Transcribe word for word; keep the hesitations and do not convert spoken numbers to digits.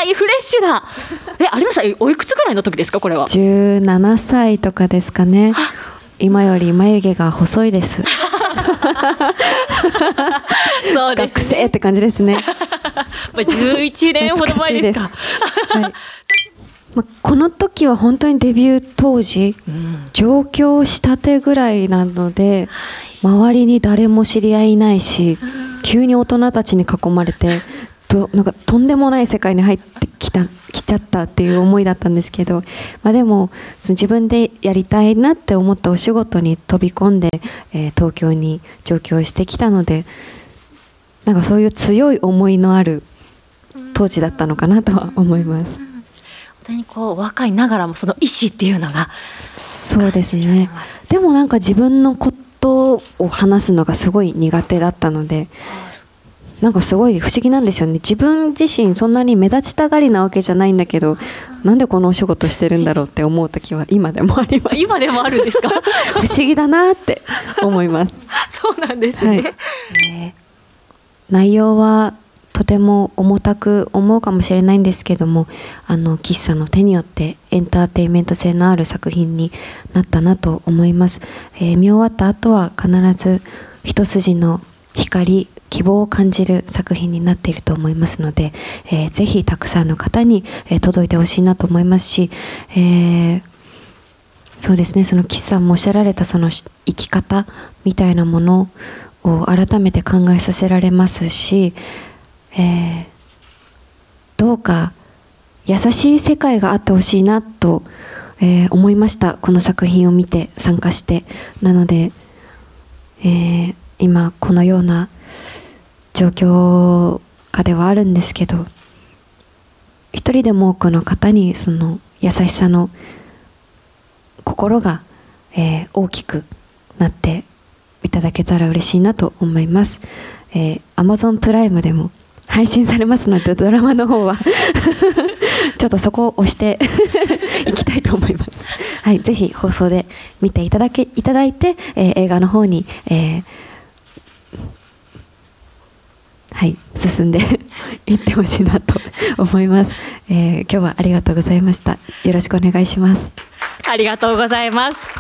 若いフレッシュなえ有村さんおいくつぐらいの時ですかこれは？ じゅうななさいとかですかね。今より眉毛が細いですそうですね、 学生って感じですねじゅういちねんほど前ですか。 はいま、この時は本当にデビュー当時、うん、上京したてぐらいなので、はい、周りに誰も知り合いいないし、うん、急に大人たちに囲まれてとなんかとんでもない世界に入ってきた来ちゃったっていう思いだったんですけど、まあ、でもその自分でやりたいなって思ったお仕事に飛び込んで、えー、東京に上京してきたので、なんかそういう強い思いのある当時だったのかなとは思います。 本当にこう若いながらもその意思っていうのがそうですね。でもなんか自分のことを話すのがすごい苦手だったので、なんかすごい不思議なんですよね。自分自身そんなに目立ちたがりなわけじゃないんだけど、なんでこのお仕事してるんだろうって思う時は今でもあります。 今でもあるんですか？ 不思議だなって思います。 そうなんですね、はい。 えー、内容はとても重たく思うかもしれないんですけども、あの岸さんの手によってエンターテインメント性のある作品になったなと思います。えー、見終わった後は必ず一筋の光、希望を感じる作品になっていると思いますので、えー、ぜひたくさんの方に、えー、届いてほしいなと思いますし、えー、そうですね、その岸さんもおっしゃられたその生き方みたいなものを改めて考えさせられますし、えー、どうか優しい世界があってほしいなと、えー、思いました。この作品を見て参加して。なので、えー、今このような状況下ではあるんですけど、一人でも多くの方にその優しさの心が、えー、大きくなっていただけたら嬉しいなと思います。えー、Amazon プライムでも配信されますので、ドラマの方はちょっとそこを押していきたいと思います。はい、ぜひ放送で見ていただけいただいて、えー、映画の方に、えー、はい進んでいってほしいなと思います。えー、今日はありがとうございました。よろしくお願いします。 ありがとうございます。